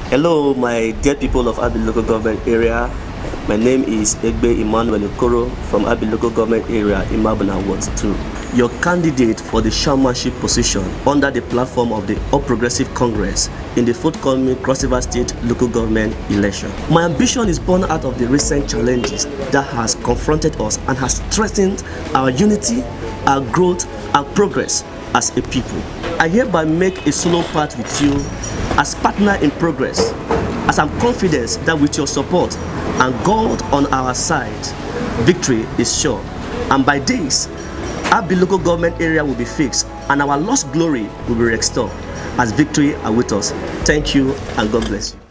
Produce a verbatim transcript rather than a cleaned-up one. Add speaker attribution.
Speaker 1: Hello, my dear people of Abi local government area. My name is Egbe Emmanuel Okoro from Abi local government area in Mabuna Ward two. Your candidate for the chairmanship position under the platform of the All Progressive Congress in the forthcoming Cross River State local government election. My ambition is born out of the recent challenges that has confronted us and has strengthened our unity, our growth and progress as a people. I hereby make a solo part with you as partner in progress, as I'm confident that with your support and God on our side, victory is sure. And by this, Abi local government area will be fixed and our lost glory will be restored as victory awaits us. Thank you and God bless you.